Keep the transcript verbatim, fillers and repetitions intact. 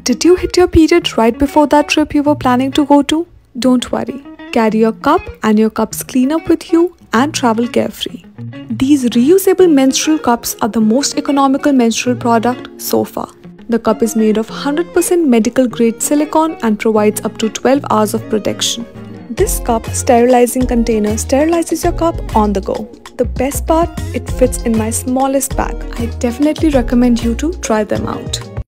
Did you hit your period right before that trip you were planning to go to? Don't worry. Carry your cup and your cup's cleanup with you and travel carefree. These reusable menstrual cups are the most economical menstrual product so far. The cup is made of one hundred percent medical grade silicone and provides up to twelve hours of protection. This cup sterilizing container sterilizes your cup on the go. The best part, it fits in my smallest bag. I definitely recommend you to try them out.